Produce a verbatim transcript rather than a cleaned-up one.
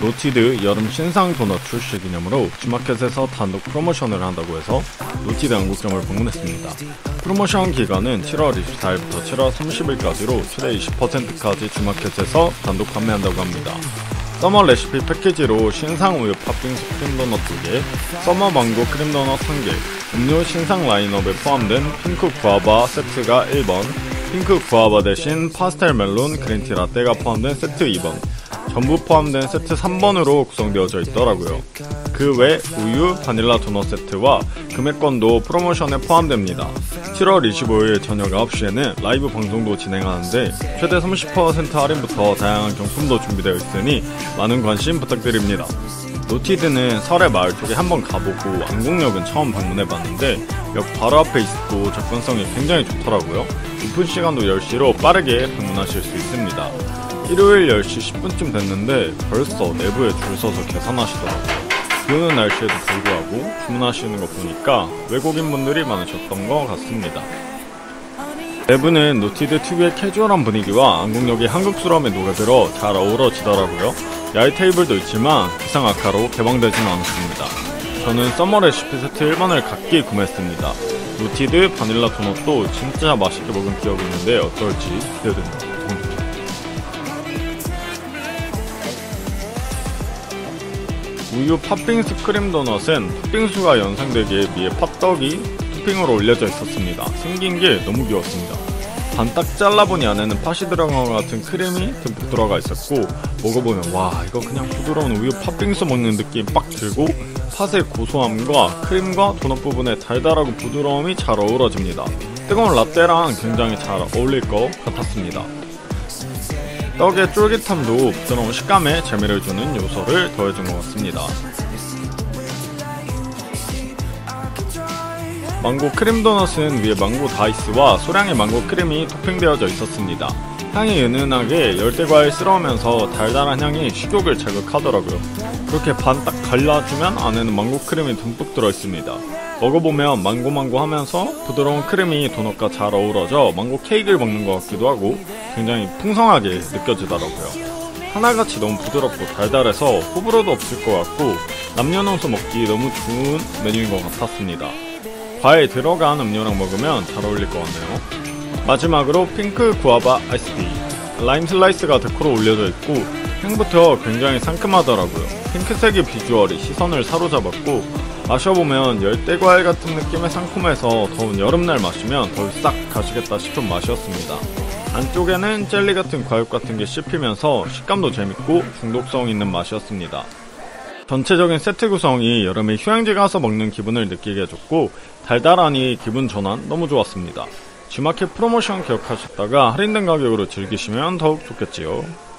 노티드 여름 신상 도넛 출시 기념으로 G마켓에서 단독 프로모션을 한다고 해서 노티드 한국점을 방문했습니다. 프로모션 기간은 칠월 이십사일부터 칠월 삼십일까지로 최대 이십 퍼센트까지 G마켓에서 단독 판매한다고 합니다. 서머 레시피 패키지로 신상 우유 팥빙수 크림 도넛 두 개, 서머 망고 크림 도넛 한 개, 음료 신상 라인업에 포함된 핑크 구아바 세트가 일 번, 핑크 구아바 대신 파스텔 멜론 그린티 라떼가 포함된 세트 이 번, 전부 포함된 세트 삼 번으로 구성되어져 있더라고요. 그 외 우유, 바닐라 도넛 세트와 금액권도 프로모션에 포함됩니다. 칠월 이십오일 저녁 아홉 시에는 라이브 방송도 진행하는데 최대 삼십 퍼센트 할인부터 다양한 경품도 준비되어 있으니 많은 관심 부탁드립니다. 노티드는 설의 마을 쪽에 한번 가보고 안국역은 처음 방문해봤는데 역 바로 앞에 있고 접근성이 굉장히 좋더라고요. 오픈 시간도 열 시로 빠르게 방문하실 수 있습니다. 일요일 열 시 십 분쯤 됐는데 벌써 내부에 줄 서서 계산하시더라고요. 비 오는 날씨에도 불구하고 주문하시는 거 보니까 외국인분들이 많으셨던 것 같습니다. 내부는 노티드 특유의 캐주얼한 분위기와 안국역의 한국스러움에 녹아들어 잘 어우러지더라고요. 야외 테이블도 있지만 기상 악화로 개방되진 않았습니다. 저는 서머 레시피 세트 일 번을 각기 구매했습니다. 노티드 바닐라 도넛도 진짜 맛있게 먹은 기억이 있는데 어떨지 기대됩니다. 우유 팥빙수 크림 도넛은 팥빙수가 연상되기 위해 팥떡이 토핑으로 올려져 있었습니다. 생긴 게 너무 귀여웠습니다. 반 딱 잘라보니 안에는 팥이 들어간 것 같은 크림이 듬뿍 들어가 있었고 먹어보면 와 이거 그냥 부드러운 우유 팥빙수 먹는 느낌 빡 들고 팥의 고소함과 크림과 도넛 부분의 달달하고 부드러움이 잘 어우러집니다. 뜨거운 라떼랑 굉장히 잘 어울릴 것 같았습니다. 떡의 쫄깃함도 부드러운 식감에 재미를 주는 요소를 더해준 것 같습니다. 망고 크림 도넛은 위에 망고 다이스와 소량의 망고 크림이 토핑되어져 있었습니다. 향이 은은하게 열대과일스러우면서 달달한 향이 식욕을 자극하더라고요. 그렇게 반 딱 갈라주면 안에는 망고 크림이 듬뿍 들어있습니다. 먹어보면 망고망고 하면서 부드러운 크림이 도넛과 잘 어우러져 망고 케이크를 먹는 것 같기도 하고 굉장히 풍성하게 느껴지더라고요. 하나같이 너무 부드럽고 달달해서 호불호도 없을 것 같고 남녀노소 먹기 너무 좋은 메뉴인 것 같았습니다. 과일 들어간 음료랑 먹으면 잘 어울릴 것 같네요. 마지막으로 핑크 구아바 아이스티 라임 슬라이스가 데코로 올려져 있고 향부터 굉장히 상큼하더라고요. 핑크색의 비주얼이 시선을 사로잡았고 마셔보면 열대과일 같은 느낌의 상콤해서 더운 여름날 마시면 덜 싹 가시겠다 싶은 맛이었습니다. 안쪽에는 젤리 같은 과육 같은 게 씹히면서 식감도 재밌고 중독성 있는 맛이었습니다. 전체적인 세트 구성이 여름에 휴양지 가서 먹는 기분을 느끼게 해줬고 달달하니 기분 전환 너무 좋았습니다. G마켓 프로모션 기억하셨다가 할인된 가격으로 즐기시면 더욱 좋겠지요.